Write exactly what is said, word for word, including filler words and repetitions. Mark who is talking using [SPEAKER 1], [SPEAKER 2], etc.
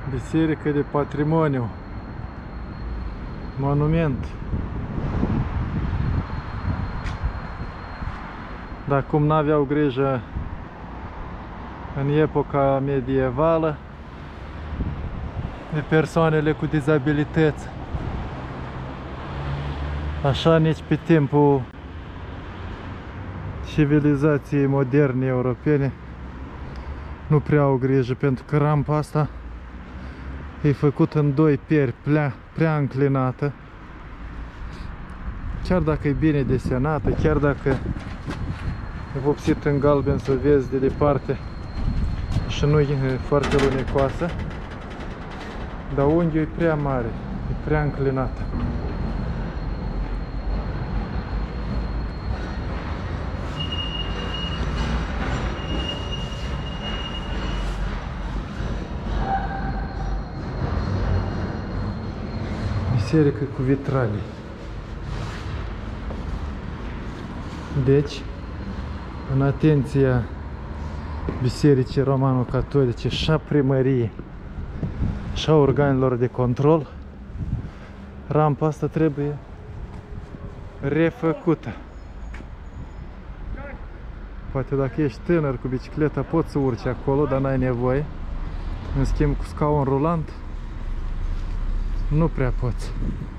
[SPEAKER 1] Biserică de patrimoniu, monument. Dar cum n-aveau grijă în epoca medievală de persoanele cu dizabilități, așa nici pe timpul civilizației moderne europene nu prea au grijă, pentru că rampa asta e făcută în doi pieri, prea, prea înclinată. Chiar dacă e bine desenată, chiar dacă e vopsit în galben să vezi de departe și nu e foarte lunecoasă, dar unghiul e prea mare, e prea înclinată. Biserică cu vitralii. Deci, în atenția Bisericii Romano-Catolice și a primăriei și a organelor de control, rampa asta trebuie refăcută. Poate dacă ești tânăr cu bicicleta poți să urci acolo, dar n-ai nevoie. În schimb, cu scaun rulant nu prea poți.